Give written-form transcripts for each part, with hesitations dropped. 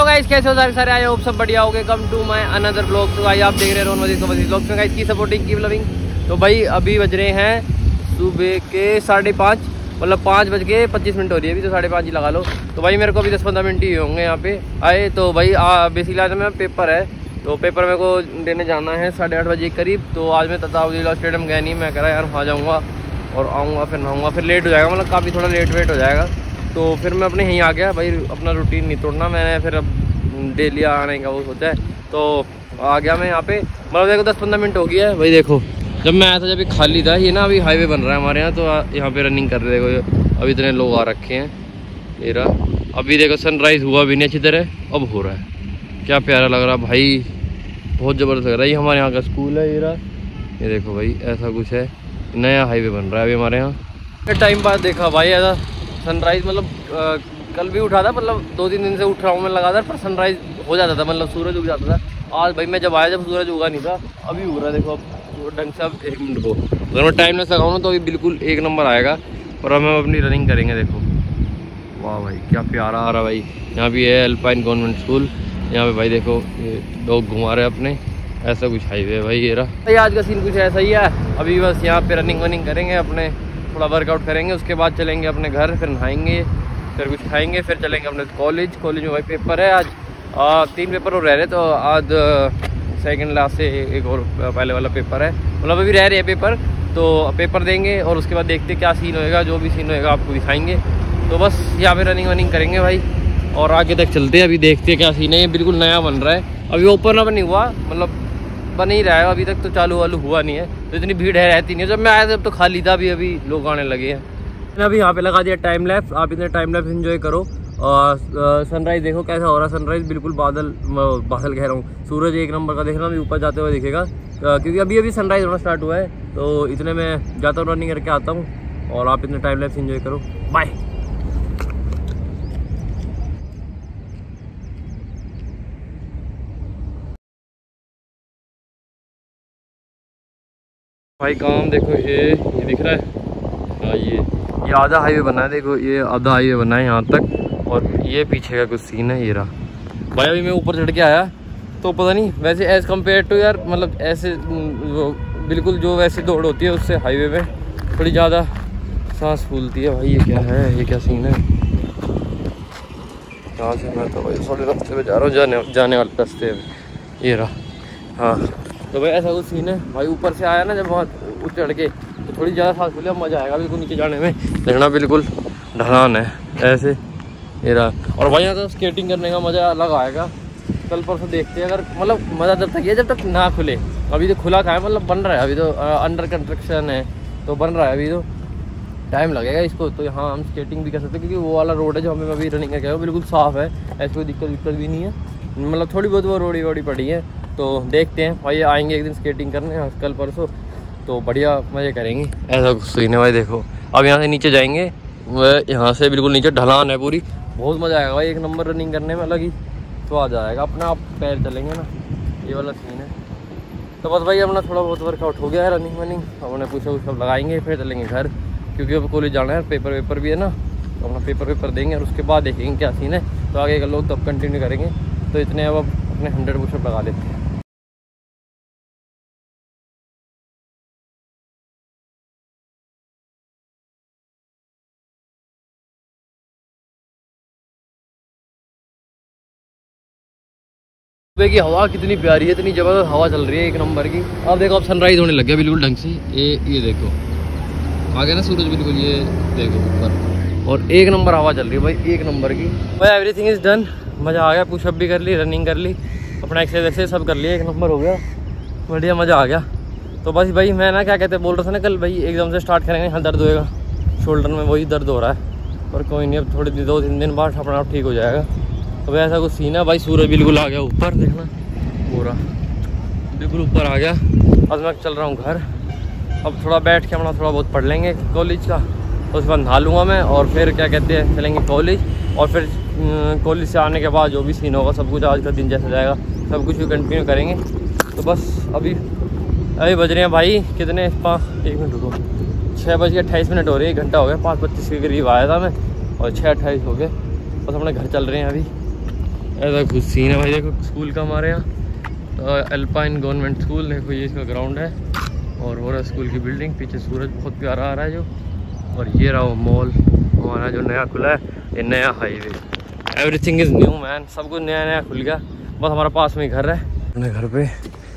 Guys कैसे हो सारे आए होप सब बढ़िया हो गए। Come to my another blog. तो भाई आप देख रहे हैं रोन वजीर ब्लॉग में गाइस की सपोर्टिंग की लविंग। तो भाई अभी बज रहे हैं सुबह के 5:30, मतलब 5:25 हो रही है अभी, तो 5:30 ही लगा लो। तो भाई मेरे को अभी 10-15 मिनट ही होंगे यहाँ पे आए। तो भाई बेसिकली आज में पेपर है, तो पेपर मेरे को देने जाना है 8:30 बजे के करीब। तो आज मैं तताउद्दीन स्टेडियम गया नहीं, मैं कह रहा यार वहाँ जाऊँगा और आऊँगा, फिर नहाऊँगा, फिर लेट हो जाएगा, मतलब काफ़ी थोड़ा लेट वेट हो जाएगा। तो फिर मैं अपने यहीं आ गया भाई, अपना रूटीन नहीं तोड़ना मैंने, फिर अब डेली आने का वो सोचा है तो आ गया मैं यहाँ पे। मतलब देखो 10-15 मिनट हो गया है भाई। देखो जब मैं आया था जब खाली था ये ना, अभी हाईवे बन रहा है हमारे यहाँ, तो यहाँ पे रनिंग कर रहे देखो, अभी इतने लोग आ रखे हैं। ये रहा, अभी देखो सनराइज़ हुआ भी नहीं अच्छी तरह, अब हो रहा है, क्या प्यारा लग रहा है भाई, बहुत ज़बरदस्त लग रहा है। ये हमारे यहाँ का स्कूल है, ये रहा, ये देखो भाई ऐसा कुछ है, नया हाईवे बन रहा है अभी हमारे यहाँ। टाइम बाद देखा भाई ऐसा सनराइज़, मतलब कल भी उठा था, मतलब 2-3 दिन से उठ रहा हूँ मैं लगातार, पर सनराइज़ हो जाता था, मतलब सूरज उग जाता था। आज भाई मैं जब आया जब सूरज उगा नहीं था, अभी उग रहा है देखो अब ढंग से। अब 1 मिनट को अगर मैं टाइम लेस लगाऊँ ना तो अभी बिल्कुल 1 नंबर आएगा। और अब हम अपनी रनिंग करेंगे। देखो वाह भाई क्या प्यारा आ रहा भाई। यहाँ भी है अल्पाइन गवर्नमेंट स्कूल, यहाँ पे भाई देखो ये लोग घुमा रहे हैं अपने, ऐसा कुछ हाईवे है भाई। ये रहा आज का सीन कुछ ऐसा ही है। अभी बस यहाँ पे रनिंग वनिंग करेंगे, अपने थोड़ा वर्कआउट करेंगे, उसके बाद चलेंगे अपने घर, फिर नहाएंगे, फिर कुछ खाएंगे, फिर चलेंगे अपने कॉलेज में भाई पेपर है आज। 3 पेपर और रह रहे, तो आज सेकंड लास्ट से एक और पहले वाला पेपर है, मतलब अभी रह रहे हैं पेपर, तो पेपर देंगे और उसके बाद देखते क्या सीन होएगा, जो भी सीन होएगा आपको दिखाएंगे। तो बस यहाँ पे रनिंग वनिंग करेंगे भाई और आगे तक चलते हैं। अभी देखते हैं क्या सीन है, ये बिल्कुल नया बन रहा है, अभी ओपन अप नहीं हुआ, मतलब बन ही रहा है अभी तक, तो चालू वालू हुआ नहीं है, तो इतनी भीड़ है रहती नहीं है। जब मैं आया तब तो खाली था, अभी लोग आने लगे हैं। मैंने अभी यहाँ पे लगा दिया टाइम लैप्स, आप इतने टाइम लैप्स एंजॉय करो। और सनराइज़ देखो कैसा हो रहा है, सनराइज़ बिल्कुल बादल कह रहा हूँ, सूरज 1 नंबर का देखना, अभी ऊपर जाते हुए दिखेगा, क्योंकि अभी सनराइज़ होना स्टार्ट हुआ है। तो इतने में जाता हूँ, रनिंग करके आता हूँ, और आप इतने टाइम लैप्स एंजॉय करो। बाय। भाई काम देखो, ये दिख रहा है, हाँ ये आधा हाईवे बना है, देखो ये आधा हाईवे बना है यहाँ तक, और ये पीछे का कुछ सीन है। ये रहा भाई, अभी मैं ऊपर चढ़ के आया तो पता नहीं, वैसे एज़ कम्पेयर टू यार, मतलब ऐसे बिल्कुल जो वैसी दौड़ होती है उससे हाईवे में थोड़ी ज़्यादा सांस फूलती है भाई। ये क्या है, ये क्या सीन है, कहाँ से मैं तो भाई थोड़े रास्ते पे जा रहा हूँ, जाने वाले रास्ते में। ये रहा, हाँ तो भाई ऐसा कुछ सीन है भाई। ऊपर से आया ना जब वहाँ चढ़ के, तो थोड़ी ज़्यादा सांस फूले, मज़ा आएगा बिल्कुल नीचे जाने में। देखना बिल्कुल ढलान है ऐसे, ये रहा। और भाई यहाँ तो स्केटिंग करने का मज़ा अलग आएगा, कल परसों देखते हैं। अगर मतलब मज़ा तब तक है जब तक ना खुले, अभी तो खुला का है, मतलब बन रहा है अभी, तो अंडर कंस्ट्रक्शन है, तो बन रहा है अभी, तो टाइम लगेगा इसको। तो यहाँ हम स्केटिंग भी कर सकते हैं, क्योंकि वो वाला रोड है जो हमें अभी रनिंग करके आए वो बिल्कुल साफ़ है, ऐसी कोई दिक्कत भी नहीं है, मतलब थोड़ी बहुत वो रोड़ी पड़ी है। तो देखते हैं भाई, आएंगे एक दिन स्केटिंग करने कल परसों, तो बढ़िया मज़े करेंगे। ऐसा कुछ सीन है भाई। देखो अब यहाँ से नीचे जाएंगे, वह यहाँ से बिल्कुल नीचे ढलान है पूरी, बहुत मज़ा आएगा भाई, 1 नंबर रनिंग करने में अलग ही तो आ जाएगा, अपना आप पैर चलेंगे ना, ये वाला सीन है। तो बस भाई अपना थोड़ा बहुत वर्कआउट हो गया है, रनिंग वनिंग, अपने पुशअप सब लगाएंगे, फिर चलेंगे घर, क्योंकि अब कॉलेज जाना है, पेपर भी है ना, तो अपना पेपर देंगे और उसके बाद देखेंगे क्या सीन है। तो आगे का लोग तब कंटिन्यू करेंगे। तो इतने अब अपने 100 पुशअप लगा लेते हैं। सुबह की हवा कितनी प्यारी है, इतनी ज़बरदस्त हवा चल रही है 1 नंबर की। अब देखो अब सनराइज़ होने लग गया बिल्कुल ढंग से, ये देखो आ गया ना सूरज बिल्कुल, ये देखो ऊपर, और 1 नंबर हवा चल रही है भाई, 1 नंबर की भाई। एवरीथिंग इज़ डन, मज़ा आ गया, पुशअप भी कर ली, रनिंग कर ली, अपना एक्सरसाइज सब कर लिया, 1 नंबर हो गया, बढ़िया मज़ा आ गया। तो बस भाई मैं ना क्या कहते बोल रहा था ना, कल भाई एकदम से स्टार्ट करेंगे, यहाँ दर्द होएगा शोल्डर में, वही दर्द हो रहा है, पर कोई नहीं, अब थोड़े 2-3 दिन बाद अपना आप ठीक हो जाएगा। तो ऐसा कुछ सीन है भाई। सूरज बिल्कुल आ गया ऊपर, देखना पूरा बिल्कुल ऊपर आ गया। अब मैं चल रहा हूँ घर, अब थोड़ा बैठ के अपना थोड़ा बहुत पढ़ लेंगे कॉलेज का, तो उसके बाद नहा लूँगा मैं, और फिर क्या कहते हैं चलेंगे कॉलेज, और फिर कॉलेज से आने के बाद जो भी सीन होगा सब कुछ, आज का दिन जैसा जाएगा सब कुछ कंटिन्यू करेंगे। तो बस अभी बज रहे हैं भाई कितने, 1 मिनट रुको, 6:28 हो रही है, 1 घंटा हो गया, 5:25 के करीब आया था मैं, और 6:28 हो गए। बस अपने घर चल रहे हैं अभी, ऐसा कुछ सीन है भाई। देखो स्कूल का हमारे यहाँ अल्पाइन गवर्नमेंट स्कूल, देखो ये इसका ग्राउंड है और हो रहा है स्कूल की बिल्डिंग। पीछे सूरज बहुत प्यारा आ रहा है जो, और ये रहा वो मॉल हमारा जो नया खुला है, ये नया highway. Everything is new man, सब कुछ नया नया खुल गया। बस हमारा पास में घर है, अपने घर पे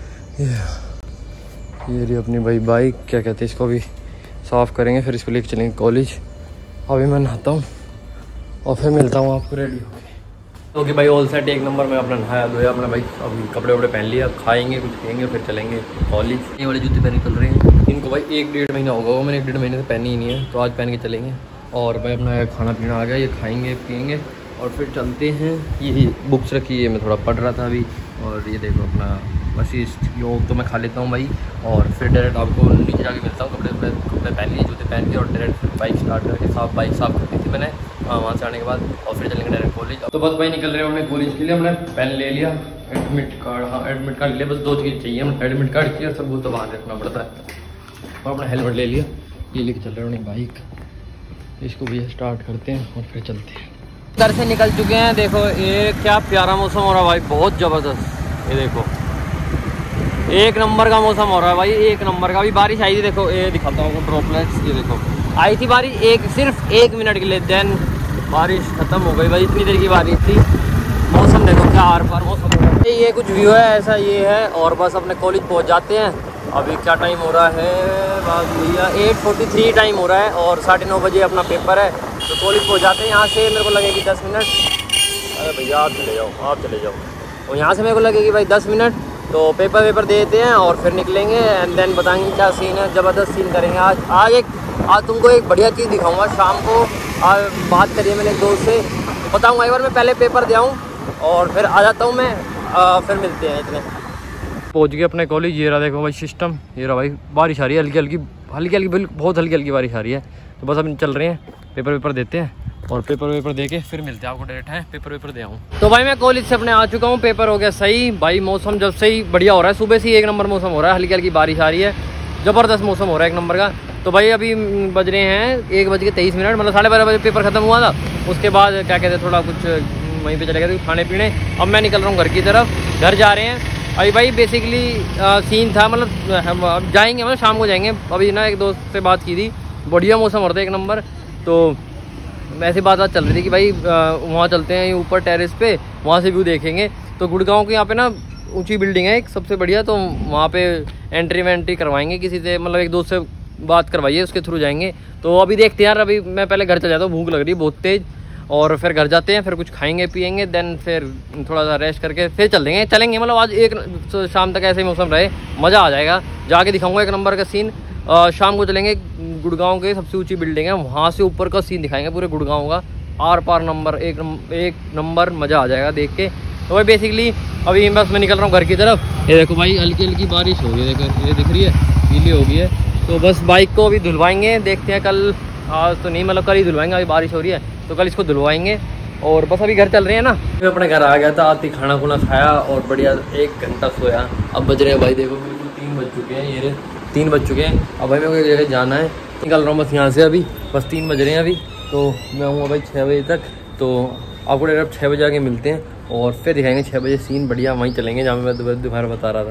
ये रही अपनी भाई बाइक, क्या कहते हैं इसको, भी साफ़ करेंगे फिर इसको लेके चलेंगे कॉलेज। अभी मैं नहाता हूँ और फिर मिलता हूँ आपको रेडी होके। ओके भाई, ऑल सेट, एक नंबर में अपना नहाया धोया अपना भाई, अभी कपड़े वपड़े पहन लिया, खाएंगे कुछ पिएंगे फिर चलेंगे कॉलेज। ये वाले जूते पहन निकल रहे हैं, इनको भाई 1-1.5 महीना होगा, वो मैंने 1-1.5 महीने से पहनी ही नहीं है, तो आज पहन के चलेंगे। और भाई अपना खाना पीना आ गया, ये खाएंगे पिएंगे और फिर चलते हैं। ये बुक्स रखी है, मैं थोड़ा पढ़ रहा था अभी, और ये देखो अपना बस योग तो मैं खा लेता हूँ भाई, और फिर डायरेक्ट आपको नीचे जाके मिलता हूँ। कपड़े पहन लिए, जूते पहन के, और डायरेक्ट बाइक स्टार्ट करके बाइक साफ कर दी थी मैंने वहाँ से आने के बाद, और फिर चलेंगे डायरेक्ट कॉलेज। तो बस भाई निकल रहे हैं हमने कॉलेज के लिए। हमने पेन ले लिया, एडमिट कार्ड, हाँ एडमिट कार्ड ले, बस 2 चीज़ चाहिए हमें, एडमिट कार्ड की और सबूत तो बाहर रखना पड़ता है। और अपना हेलमेट ले लिया, ये लेके चल रहे हैं बाइक, इसको भी स्टार्ट करते हैं और फिर चलते हैं। घर से निकल चुके हैं, देखो ये क्या प्यारा मौसम हो रहा है भाई, बहुत ज़बरदस्त। ये देखो 1 नंबर का मौसम हो रहा है भाई, 1 नंबर का। अभी बारिश आई थी, देखो ये दिखाता हूँ आपको ड्रॉपलेट्स, ये देखो आई थी बारिश सिर्फ 1 मिनट के लिए, देन बारिश खत्म हो गई भाई। इतनी देर की बारिश थी, मौसम देखो क्या आर पार मौसम हो रहा है। ये कुछ व्यू है ऐसा, ये है। और बस अपने कॉलेज पहुंच जाते हैं। अभी क्या टाइम हो रहा है बात भैया, 8:43 टाइम हो रहा है, और 9:30 बजे अपना पेपर है, तो कॉलेज पहुंच जाते हैं। यहाँ से मेरे को लगेगी 10 मिनट। अरे भैया आप चले जाओ, आप चले जाओ। और यहाँ से मेरे को लगेगी भाई 10 मिनट, तो पेपर देते हैं और फिर निकलेंगे, एंड देन बताएंगे क्या सीन है। ज़बरदस्त सीन करेंगे आज तुमको एक बढ़िया चीज़ दिखाऊंगा शाम को। बात करिए मैंने एक दोस्त से, बताऊंगा एक बार, मैं पहले पेपर दे आऊँ और फिर आ जाता हूँ मैं, फिर मिलते हैं। इतने पहुँच गए अपने कॉलेज। ये रहा देखो भाई सिस्टम, ये रहा भाई, बारिश आ रही है हल्की हल्की बिल्कुल, बहुत हल्की हल्की बारिश आ रही है। तो बस अब चल रहे हैं, पेपर देते हैं और पेपर दे के फिर मिलते हैं आपको डायरेक्ट है। पेपर दे आऊँ तो भाई मैं कॉलेज से अपने आ चुका हूँ, पेपर हो गया सही भाई। मौसम जब से ही बढ़िया हो रहा है, सुबह से ही 1 नंबर मौसम हो रहा है, हल्की हल्की बारिश आ रही है, ज़बरदस्त मौसम हो रहा है 1 नंबर का। तो भाई अभी बज रहे हैं 1:23, मतलब 12:30 बजे पेपर ख़त्म हुआ था। उसके बाद क्या कहते हैं, थोड़ा कुछ वहीं पे चले गए थे खाने पीने। अब मैं निकल रहा हूँ घर की तरफ, घर जा रहे हैं अभी भाई। बेसिकली सीन था, मतलब हम जाएंगे, मतलब शाम को जाएंगे। अभी ना एक दोस्त से बात की थी, बढ़िया मौसम हो रहा था 1 नंबर, तो ऐसी बात चल रही थी कि भाई वहाँ चलते हैं ऊपर टेरेस पे, वहाँ से व्यू देखेंगे। तो गुड़गांव के यहाँ पे ना ऊंची बिल्डिंग है एक सबसे बढ़िया, तो वहाँ पे एंट्री करवाएंगे किसी से, मतलब एक दोस्त से बात करवाइए, उसके थ्रू जाएंगे। तो अभी देखते हैं यार, अभी मैं पहले घर चल जाता हूँ, भूख लग रही है बहुत तेज़, और फिर घर जाते हैं, फिर कुछ खाएंगे पिएंगे, देन फिर थोड़ा सा रेस्ट करके फिर चलेंगे। मतलब आज एक शाम तक ऐसे ही मौसम रहे, मज़ा आ जाएगा। जाके दिखाऊंगा 1 नंबर का सीन। शाम को चलेंगे, गुड़गांव के सबसे ऊंची बिल्डिंग है, वहाँ से ऊपर का सीन दिखाएंगे पूरे गुड़गांव का, आर पार नंबर, एक नंबर, मज़ा आ जाएगा देख के। तो भाई बेसिकली अभी बस मैं निकल रहा हूँ घर की तरफ। ये देखो भाई हल्की हल्की बारिश हो गई है, देखो ये दिख रही है, पीली हो गई है। तो बस बाइक को अभी धुलवाएंगे, देखते हैं कल, आज तो नहीं, मतलब कल ही धुलवाएंगे। अभी बारिश हो रही है तो कल इसको धुलवाएंगे, और बस अभी घर चल रहे हैं ना। मैं अपने घर आ गया था, आते खाना खुना खाया और बढ़िया 1 घंटा सोया। अब बज रहे हैं भाई देखो बिल्कुल 3 बज चुके हैं, ये 3 बज चुके हैं। अब भाई मेरे को एक जगह जाना है, निकल रहा हूँ बस यहाँ से अभी, बस 3 बज रहे हैं अभी। तो मैं आऊँगा भाई 6 बजे तक, तो आपको डायरेक्ट 6 बजे आके मिलते हैं और फिर दिखाएंगे 6 बजे सीन बढ़िया, वहीं चलेंगे जहाँ मैं दोपहर बता रहा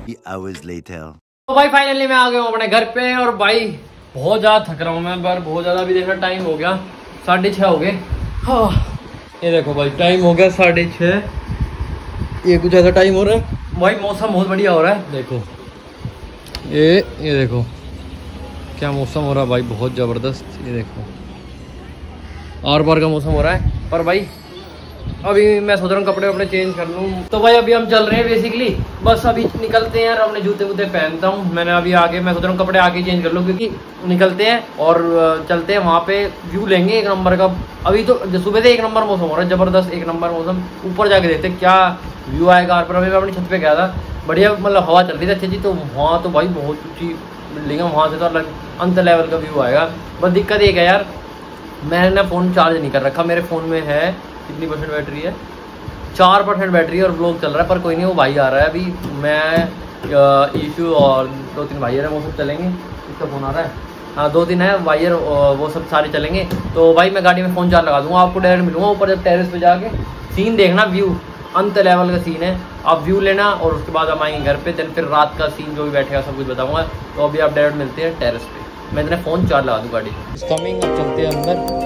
था। तो भाई फाइनली मैं आ गया हूँ अपने घर पे, और भाई बहुत ज़्यादा थक रहा हूँ मैं, बार बहुत ज़्यादा। अभी देखा टाइम हो गया 6:30 हो गए। हाँ ये देखो भाई टाइम हो गया 6:30, ये कुछ ऐसा टाइम हो रहा है भाई। मौसम बहुत बढ़िया हो रहा है, देखो ये देखो क्या मौसम हो रहा है भाई, बहुत ज़बरदस्त। ये देखो आर पार का मौसम हो रहा है। पर भाई अभी मैं सोच रहा हूँ कपड़े वपड़े चेंज कर लूँ। तो भाई अभी हम चल रहे हैं बेसिकली, बस अभी निकलते हैं यार। अपने जूते वूते पहनता हूँ मैंने अभी आगे, मैं सोच रहा हूँ कपड़े आगे चेंज कर लूँ, क्योंकि निकलते हैं और चलते हैं वहाँ पे, व्यू लेंगे 1 नंबर का। अभी तो सुबह से 1 नंबर मौसम हो रहा है, ज़बरदस्त 1 नंबर मौसम। ऊपर जाके देखते क्या व्यू आएगा। पर अभी मैं अपनी छत पे गया था, बढ़िया मतलब हवा चल रही थी अच्छी। तो वहाँ तो भाई बहुत ऊँची बिल्डिंग है, वहाँ से तो अलग अंत लेवल का व्यू आएगा। बस दिक्कत एक है यार, मैंने फ़ोन चार्ज नहीं कर रखा। मेरे फ़ोन में है कितनी % बैटरी है, 4% बैटरी, और ब्लॉग चल रहा है। पर कोई नहीं, वो भाई आ रहा है अभी, मैं ईशू और 2-3 भाई है, वो सब चलेंगे। इसका फ़ोन आ रहा है, हाँ 2-3 है वायर, वो सब सारे चलेंगे। तो भाई मैं गाड़ी में फ़ोन चार्ज लगा दूँगा, आपको डायरेक्ट मिलूँगा ऊपर जब टेरेस पे जाके। सीन देखना व्यू, अंत लेवल का सीन है। आप व्यू लेना और उसके बाद हम आएंगे घर पे, देन फिर रात का सीन जो भी बैठेगा सब कुछ बताऊंगा। तो अभी आप डायरेक्ट मिलते हैं टेरेस पे। मैं इतने फ़ोन चार्ज लगा दूँ गाड़ी कमिंग। अब चलते हैं अंदर।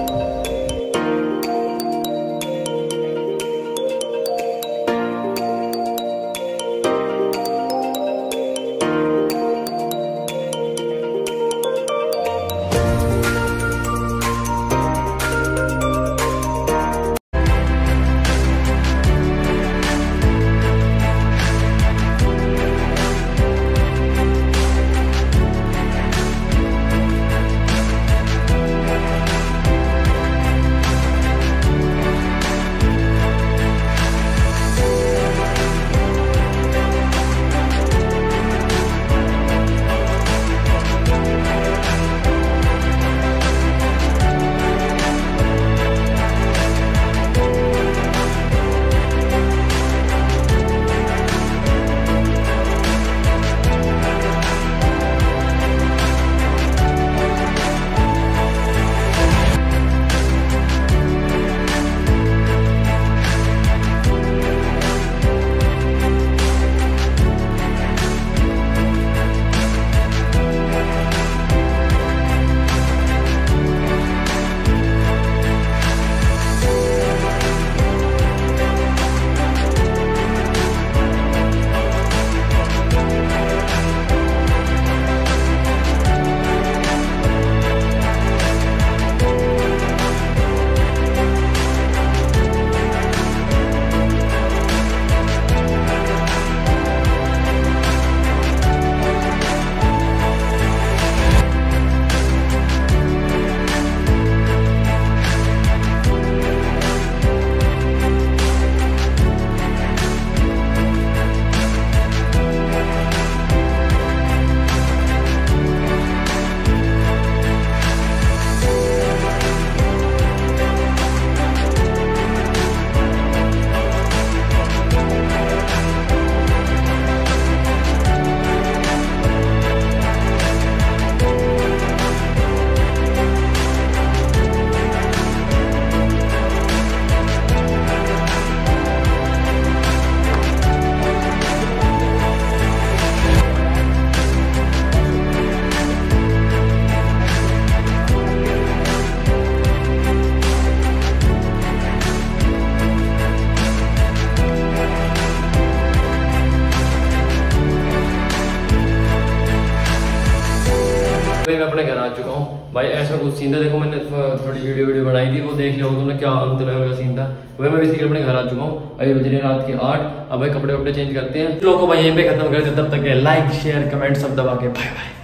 मैं अपने घर आ चुका हूँ भाई। ऐसा कुछ सीन था, देखो मैंने थोड़ी वीडियो बनाई थी, वो देख लिया तुमने क्या अंत लेवल का सीन था। वही मैं बेसिकली अपने घर आ चुका हूँ। अभी बज रहे रात के 8। अब भाई कपड़े वपड़े चेंज करते हैं, लोगों को भाई यहीं पे खत्म करते हैं। तब तक लाइक शेयर कमेंट सब दबा के बाय बाय।